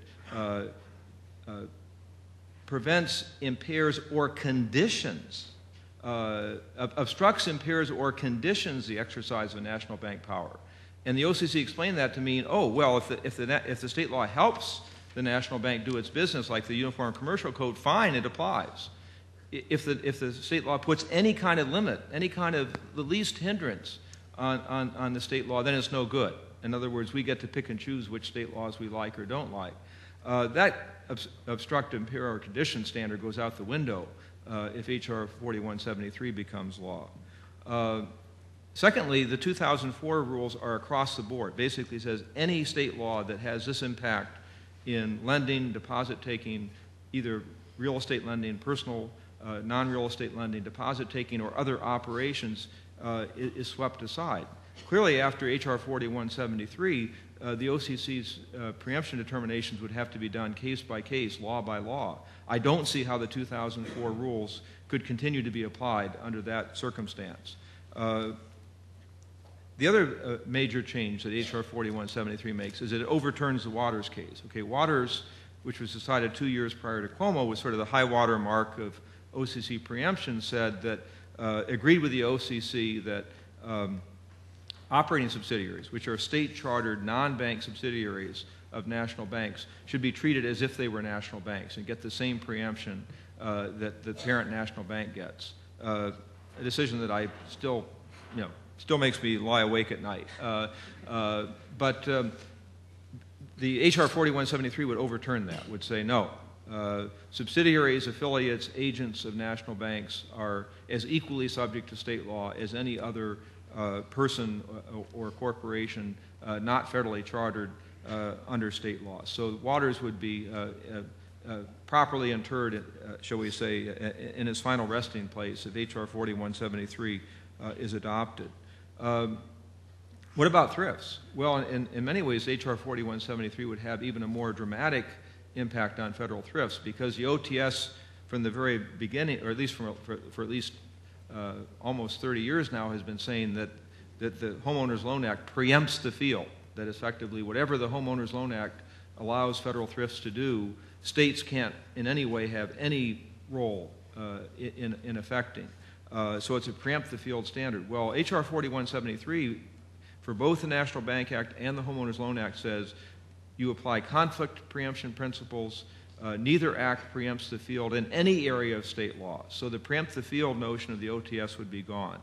prevents, impairs, or conditions, obstructs, impairs, or conditions the exercise of a national bank power. And the OCC explained that to mean, oh, well, if the state law helps the national bank do its business, like the Uniform Commercial Code, fine, it applies. If the state law puts any kind of limit, any kind of the least hindrance on the state law, then it's no good. In other words, we get to pick and choose which state laws we like or don't like. That obstructive imperial tradition standard goes out the window if H.R. 4173 becomes law. Secondly, the 2004 rules are across the board. Basically says any state law that has this impact in lending, deposit taking, either real estate lending, personal, non-real estate lending, deposit taking, or other operations is swept aside. Clearly, after H.R. 4173, the OCC's preemption determinations would have to be done case by case, law by law. I don't see how the 2004 rules could continue to be applied under that circumstance. The other major change that H.R. 4173 makes is that it overturns the Waters case. Okay, Waters, which was decided 2 years prior to Cuomo, was sort of the high water mark of OCC preemption, said that, agreed with the OCC that operating subsidiaries, which are state-chartered, non-bank subsidiaries of national banks, should be treated as if they were national banks and get the same preemption that the parent national bank gets. A decision that I still, still makes me lie awake at night. But the H.R. 4173 would overturn that, would say no. Subsidiaries, affiliates, agents of national banks are as equally subject to state law as any other person or corporation not federally chartered under state law. So Waters would be properly interred, shall we say, in its final resting place if H.R. 4173 is adopted. What about thrifts? Well, in many ways, H.R. 4173 would have even a more dramatic impact on federal thrifts because the OTS from the very beginning, or at least for at least almost 30 years now, has been saying that the Homeowners Loan Act preempts the field, that effectively whatever the Homeowners Loan Act allows federal thrifts to do, states can't in any way have any role in affecting. So it's a preempt the field standard. Well, H.R. 4173, for both the National Bank Act and the Homeowners Loan Act, says you apply conflict preemption principles. Neither act preempts the field in any area of state law. So the preempt the field notion of the OTS would be gone.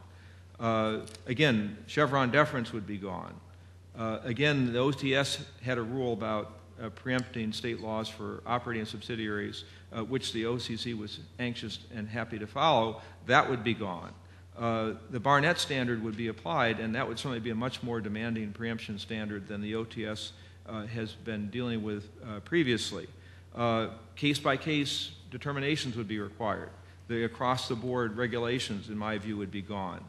Again, Chevron deference would be gone. Again, the OTS had a rule about preempting state laws for operating subsidiaries, which the OCC was anxious and happy to follow. That would be gone. The Barnett standard would be applied, and that would certainly be a much more demanding preemption standard than the OTS has been dealing with previously. Case-by-case determinations would be required. The across-the-board regulations, in my view, would be gone.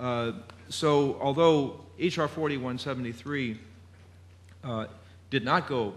So although H.R. 4173 did not go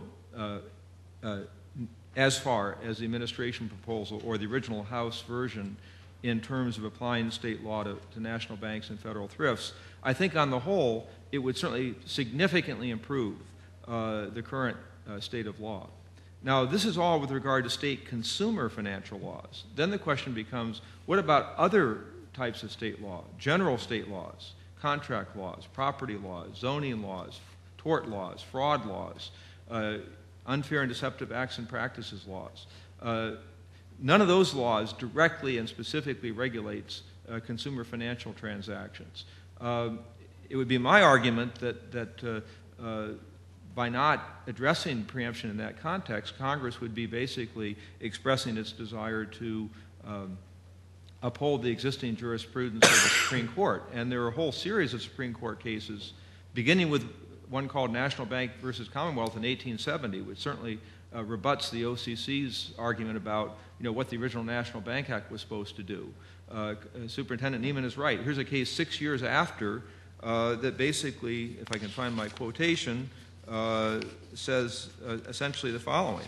as far as the administration proposal or the original House version in terms of applying state law to national banks and federal thrifts, I think on the whole it would certainly significantly improve the current state of law. Now, this is all with regard to state consumer financial laws. Then the question becomes, what about other types of state law? General state laws, contract laws, property laws, zoning laws, tort laws, fraud laws, unfair and deceptive acts and practices laws. None of those laws directly and specifically regulates consumer financial transactions. It would be my argument that by not addressing preemption in that context, Congress would be basically expressing its desire to uphold the existing jurisprudence of the Supreme Court. And there are a whole series of Supreme Court cases, beginning with one called National Bank versus Commonwealth in 1870, which certainly rebuts the OCC's argument about what the original National Bank Act was supposed to do. Superintendent Neiman is right. Here's a case 6 years after that basically, if I can find my quotation, says essentially the following.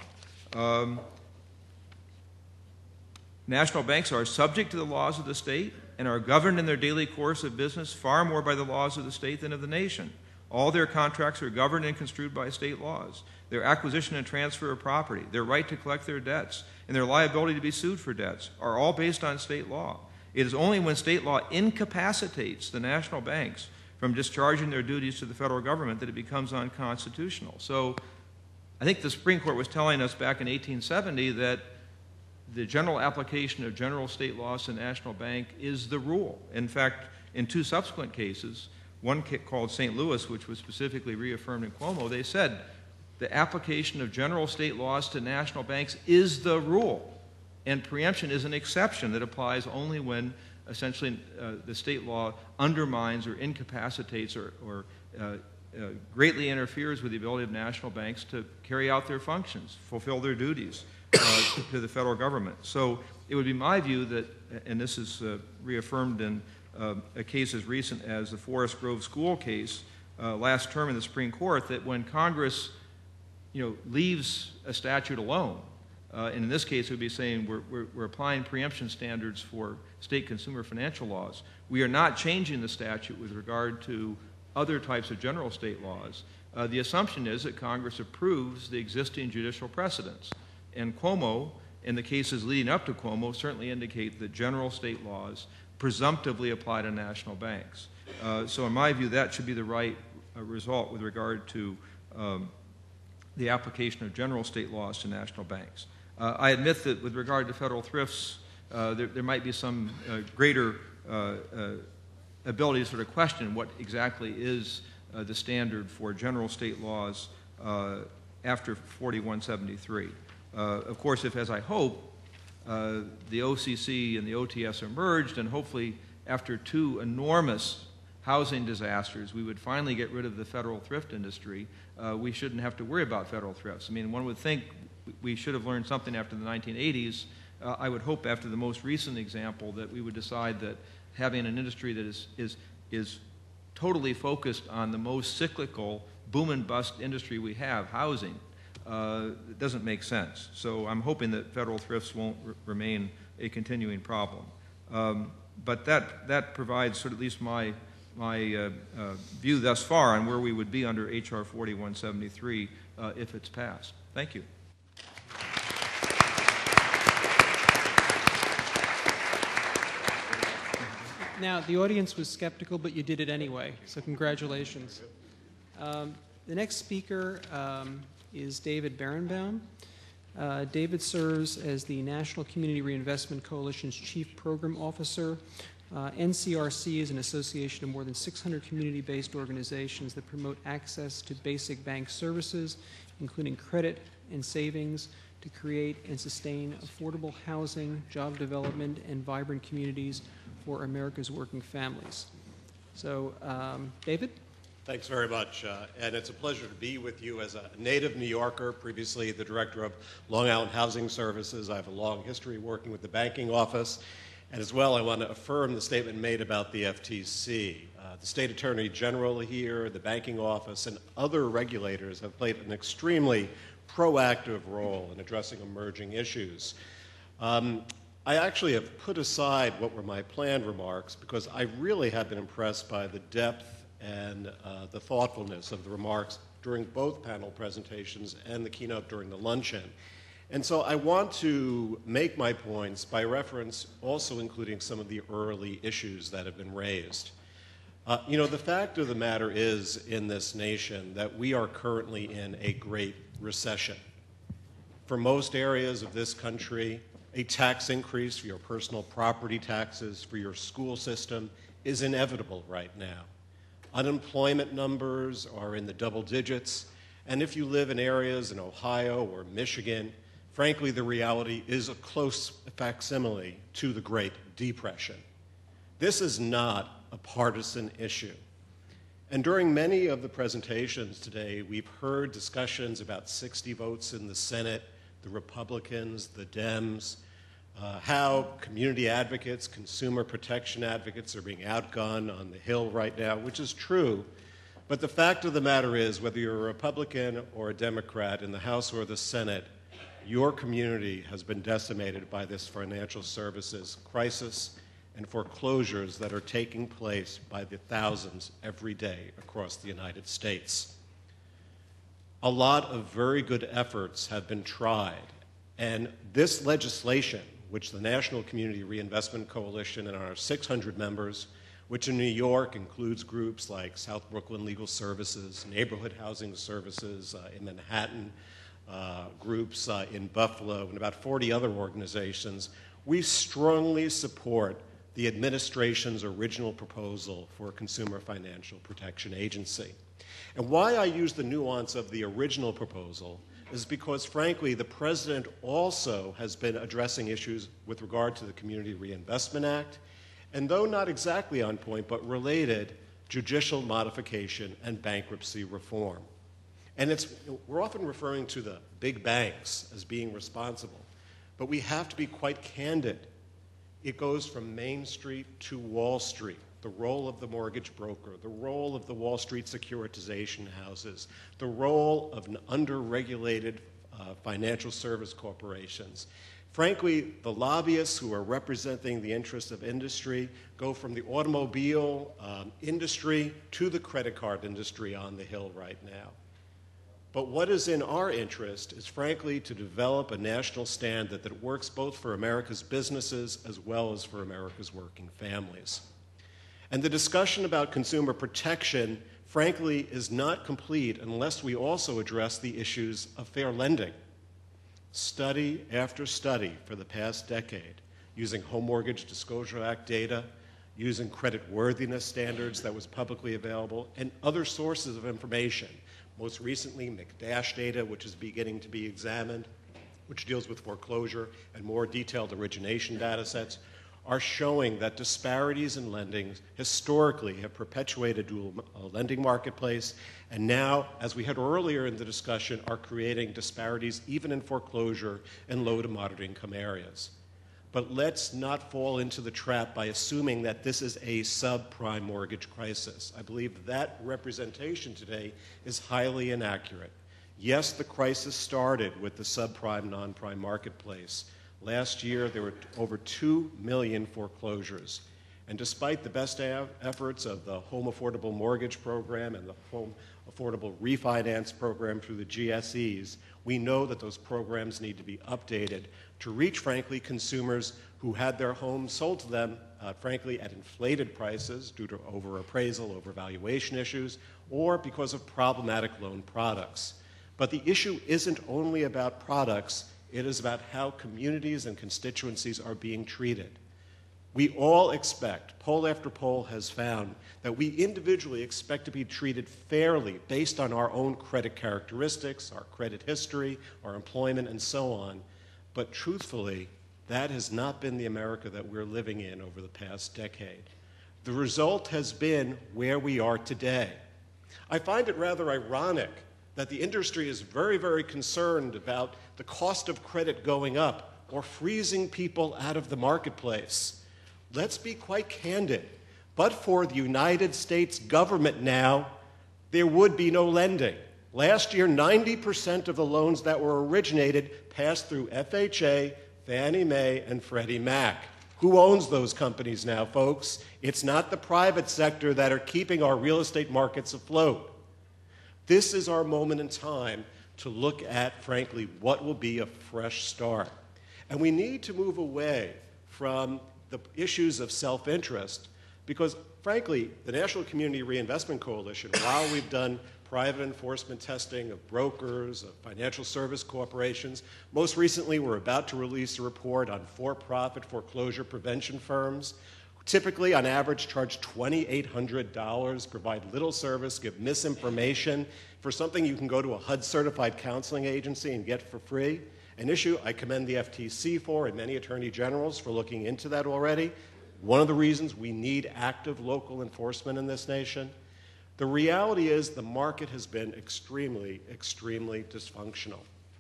National banks are subject to the laws of the state and are governed in their daily course of business far more by the laws of the state than of the nation. All their contracts are governed and construed by state laws. Their acquisition and transfer of property, their right to collect their debts, and their liability to be sued for debts are all based on state law. It is only when state law incapacitates the national banks from discharging their duties to the federal government that it becomes unconstitutional. So I think the Supreme Court was telling us back in 1870 that the general application of general state laws to the national bank is the rule. In fact, in two subsequent cases, one called St. Louis, which was specifically reaffirmed in Cuomo, they said the application of general state laws to national banks is the rule, and preemption is an exception that applies only when essentially the state law undermines or incapacitates or greatly interferes with the ability of national banks to carry out their functions, fulfill their duties to the federal government. So it would be my view that, and this is reaffirmed in a case as recent as the Forest Grove School case last term in the Supreme Court, that when Congress leaves a statute alone, and in this case it would be saying we're applying preemption standards for state consumer financial laws. We are not changing the statute with regard to other types of general state laws. The assumption is that Congress approves the existing judicial precedents. And Cuomo, and the cases leading up to Cuomo, certainly indicate that general state laws presumptively apply to national banks. So in my view, that should be the right result with regard to the application of general state laws to national banks. I admit that with regard to federal thrifts, there might be some greater ability to sort of question what exactly is the standard for general state laws after 4173. Of course, if, as I hope, the OCC and the OTS emerged, and hopefully after two enormous housing disasters, we would finally get rid of the federal thrift industry, we shouldn't have to worry about federal thrifts. I mean, one would think we should have learned something after the 1980s. I would hope after the most recent example that we would decide that having an industry that is totally focused on the most cyclical boom and bust industry we have, housing, it doesn't make sense. So I'm hoping that federal thrifts won't remain a continuing problem. But that provides sort of at least my view thus far on where we would be under H.R. 4173 if it's passed. Thank you. Now, the audience was skeptical, but you did it anyway, so congratulations. The next speaker is David Berenbaum. David serves as the National Community Reinvestment Coalition's Chief Program Officer. NCRC is an association of more than 600 community-based organizations that promote access to basic bank services, including credit and savings, to create and sustain affordable housing, job development, and vibrant communities for America's working families. So, David? Thanks very much, and it's a pleasure to be with you as a native New Yorker, previously the director of Long Island Housing Services. I have a long history working with the banking office, and as well I want to affirm the statement made about the FTC. The State Attorney General here, the banking office, and other regulators have played an extremely proactive role in addressing emerging issues. I actually have put aside what were my planned remarks because I really have been impressed by the depth and the thoughtfulness of the remarks during both panel presentations and the keynote during the luncheon. And so I want to make my points by reference also including some of the early issues that have been raised. The fact of the matter is in this nation that we are currently in a great recession. For most areas of this country, a tax increase for your personal property taxes, for your school system, is inevitable right now. Unemployment numbers are in the double digits, and if you live in areas in Ohio or Michigan, frankly, the reality is a close facsimile to the Great Depression. This is not a partisan issue. And during many of the presentations today, we've heard discussions about 60 votes in the Senate, the Republicans, the Dems, how community advocates, consumer protection advocates are being outgunned on the Hill right now, which is true. But the fact of the matter is, whether you're a Republican or a Democrat in the House or the Senate, your community has been decimated by this financial services crisis and foreclosures that are taking place by the thousands every day across the United States. A lot of very good efforts have been tried, and this legislation, which the National Community Reinvestment Coalition and our 600 members, which in New York includes groups like South Brooklyn Legal Services, Neighborhood Housing Services in Manhattan, groups in Buffalo, and about 40 other organizations, we strongly support the administration's original proposal for a Consumer Financial Protection Agency. And why I use the nuance of the original proposal is because, frankly, the president also has been addressing issues with regard to the Community Reinvestment Act, and though not exactly on point, but related, judicial modification and bankruptcy reform. And we're often referring to the big banks as being responsible, but we have to be quite candid. It goes from Main Street to Wall Street, the role of the mortgage broker, the role of the Wall Street securitization houses, the role of under-regulated financial service corporations. Frankly, the lobbyists who are representing the interests of industry go from the automobile industry to the credit card industry on the Hill right now. But what is in our interest is, frankly, to develop a national standard that works both for America's businesses as well as for America's working families. And the discussion about consumer protection, frankly, is not complete unless we also address the issues of fair lending. Study after study for the past decade, using Home Mortgage Disclosure Act data, using creditworthiness standards that was publicly available, and other sources of information. Most recently, McDash data, which is beginning to be examined, which deals with foreclosure and more detailed origination data sets, are showing that disparities in lending historically have perpetuated dual lending marketplace, and now, as we had earlier in the discussion, are creating disparities even in foreclosure in low to moderate income areas. But let's not fall into the trap by assuming that this is a subprime mortgage crisis. I believe that representation today is highly inaccurate. Yes, the crisis started with the subprime, non-prime marketplace. Last year, there were over 2 million foreclosures. And despite the best efforts of the Home Affordable Mortgage Program and the Home Affordable Refinance Program through the GSEs, we know that those programs need to be updated to reach, frankly, consumers who had their homes sold to them, frankly, at inflated prices due to overappraisal, overvaluation issues, or because of problematic loan products. But the issue isn't only about products, it is about how communities and constituencies are being treated. We all expect, poll after poll has found, that we individually expect to be treated fairly based on our own credit characteristics, our credit history, our employment, and so on. But truthfully, that has not been the America that we're living in over the past decade. The result has been where we are today. I find it rather ironic that the industry is very, very concerned about the cost of credit going up or freezing people out of the marketplace. Let's be quite candid. But for the United States government now, there would be no lending. Last year, 90% of the loans that were originated passed through FHA, Fannie Mae, and Freddie Mac. Who owns those companies now, folks? It's not the private sector that are keeping our real estate markets afloat. This is our moment in time to look at, frankly, what will be a fresh start. And we need to move away from the issues of self-interest because, frankly, the National Community Reinvestment Coalition, while we've done private enforcement testing of brokers, of financial service corporations, most recently we're about to release a report on for-profit foreclosure prevention firms. Typically, on average, charge $2,800, provide little service, give misinformation for something you can go to a HUD-certified counseling agency and get for free. An issue I commend the FTC for and many attorney generals for looking into that already. One of the reasons we need active local enforcement in this nation. The reality is the market has been extremely, extremely dysfunctional.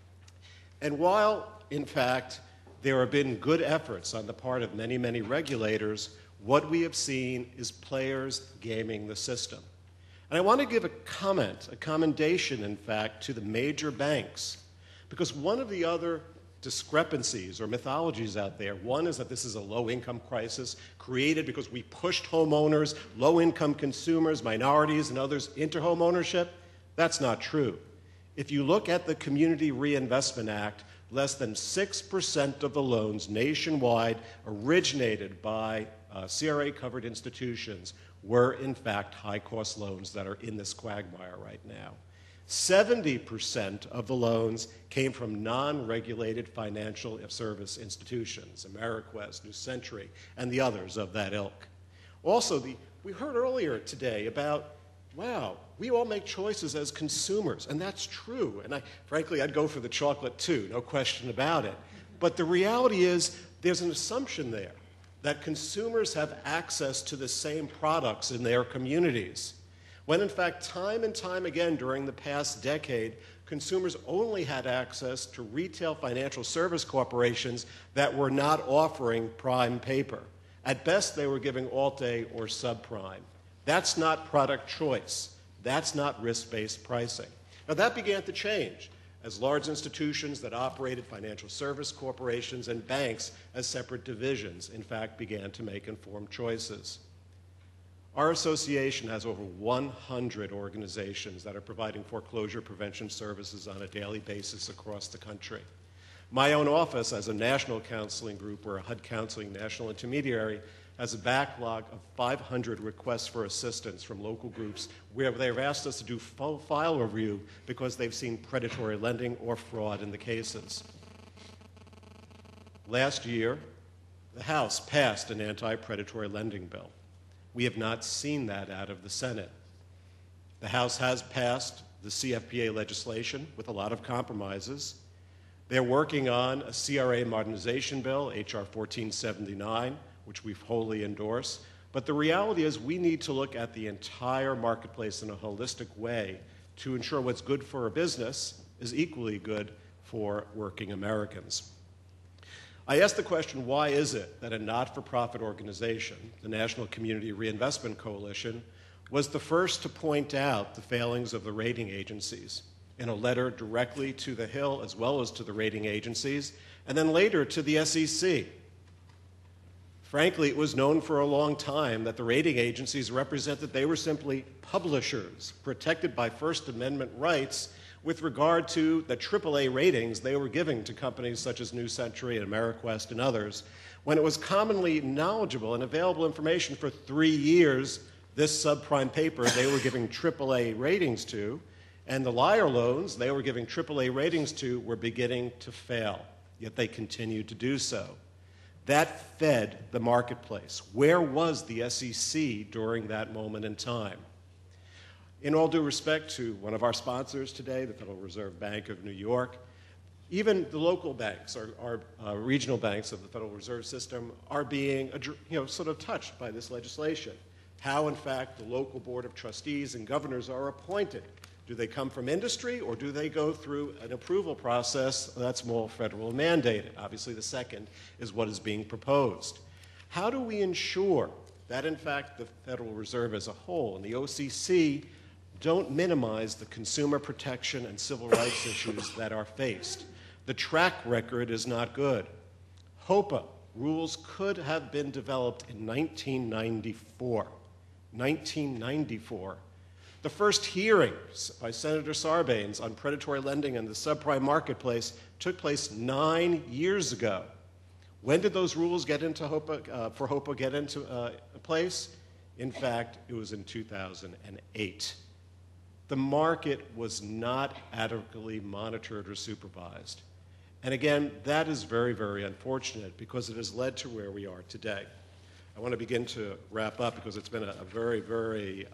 And while, in fact, there have been good efforts on the part of many, many regulators, what we have seen is players gaming the system. And I want to give a commendation, in fact, to the major banks. Because one of the other discrepancies or mythologies out there, one is that this is a low-income crisis created because we pushed homeowners, low-income consumers, minorities, and others into home ownership. That's not true. If you look at the Community Reinvestment Act, less than 6% of the loans nationwide originated by CRA-covered institutions were, in fact, high-cost loans that are in this quagmire right now. 70% of the loans came from non-regulated financial service institutions, Ameriquest, New Century, and the others of that ilk. Also, we heard earlier today about, wow, we all make choices as consumers, and that's true. And frankly, I'd go for the chocolate too, no question about it. But the reality is there's an assumption there that consumers have access to the same products in their communities, when in fact, time and time again during the past decade, consumers only had access to retail financial service corporations that were not offering prime paper. At best, they were giving Alt-A or subprime. That's not product choice. That's not risk-based pricing. Now, that began to change as large institutions that operated financial service corporations and banks as separate divisions, in fact, began to make informed choices. Our association has over 100 organizations that are providing foreclosure prevention services on a daily basis across the country. My own office, as a national counseling group or a HUD counseling national intermediary, has a backlog of 500 requests for assistance from local groups where they've asked us to do full file review because they've seen predatory lending or fraud in the cases. Last year, the House passed an anti-predatory lending bill. We have not seen that out of the Senate. The House has passed the CFPA legislation with a lot of compromises. They're working on a CRA modernization bill, H.R. 1479, which we wholly endorse. But the reality is we need to look at the entire marketplace in a holistic way to ensure what's good for a business is equally good for working Americans. I asked the question, why is it that a not-for-profit organization, the National Community Reinvestment Coalition, was the first to point out the failings of the rating agencies in a letter directly to the Hill as well as to the rating agencies, and then later to the SEC? Frankly, it was known for a long time that the rating agencies represented they were simply publishers protected by First Amendment rights with regard to the AAA ratings they were giving to companies such as New Century and Ameriquest and others, when it was commonly knowledgeable and available information for 3 years, this subprime paper they were giving AAA ratings to, and the liar loans they were giving AAA ratings to were beginning to fail, yet they continued to do so. That fed the marketplace. Where was the SEC during that moment in time? In all due respect to one of our sponsors today, the Federal Reserve Bank of New York, even the local banks, our regional banks of the Federal Reserve System, are being sort of touched by this legislation. How, in fact, the local board of trustees and governors are appointed. Do they come from industry, or do they go through an approval process that's more federal mandated? Obviously, the second is what is being proposed. How do we ensure that, in fact, the Federal Reserve as a whole and the OCC don't minimize the consumer protection and civil rights issues that are faced? The track record is not good. HOPA rules could have been developed in 1994. 1994. The first hearings by Senator Sarbanes on predatory lending in the subprime marketplace took place 9 years ago. When did those rules get into HOPA, for HOPA get into place? In fact, it was in 2008. The market was not adequately monitored or supervised. And again, that is very, very unfortunate because it has led to where we are today. I want to begin to wrap up because it's been a very, very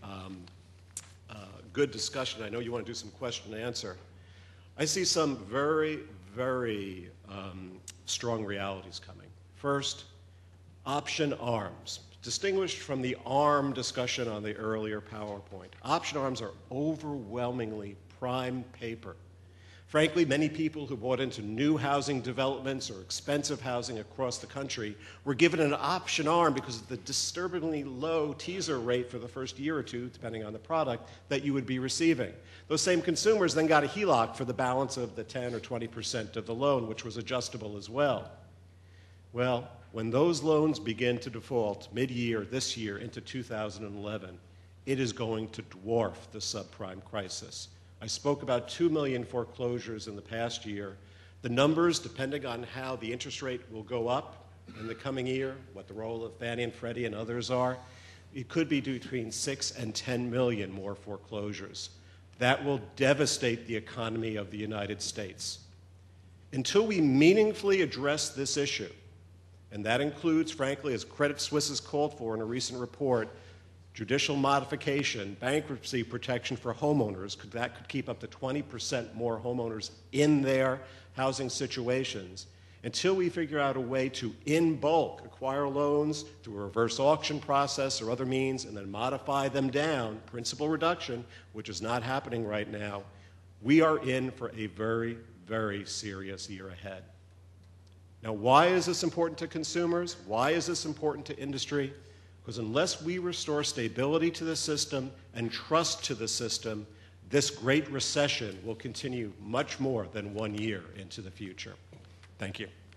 good discussion. I know you want to do some question and answer. I see some very, very strong realities coming. First, option arms. Distinguished from the ARM discussion on the earlier PowerPoint, option arms are overwhelmingly prime paper. Frankly, many people who bought into new housing developments or expensive housing across the country were given an option arm because of the disturbingly low teaser rate for the first year or two, depending on the product, that you would be receiving. Those same consumers then got a HELOC for the balance of the 10 or 20% of the loan, which was adjustable as well. Well, when those loans begin to default mid-year this year into 2011, it is going to dwarf the subprime crisis. I spoke about 2 million foreclosures in the past year. The numbers, depending on how the interest rate will go up in the coming year, what the role of Fannie and Freddie and others are, it could be between 6 and 10 million more foreclosures. that will devastate the economy of the United States. Until we meaningfully address this issue, and that includes, frankly, as Credit Suisse has called for in a recent report, judicial modification, bankruptcy protection for homeowners, that could keep up to 20% more homeowners in their housing situations. Until we figure out a way to, in bulk, acquire loans through a reverse auction process or other means and then modify them down, principal reduction, which is not happening right now, we are in for a very, very serious year ahead. Now, why is this important to consumers? Why is this important to industry? Because unless we restore stability to the system and trust to the system, this great recession will continue much more than 1 year into the future. Thank you.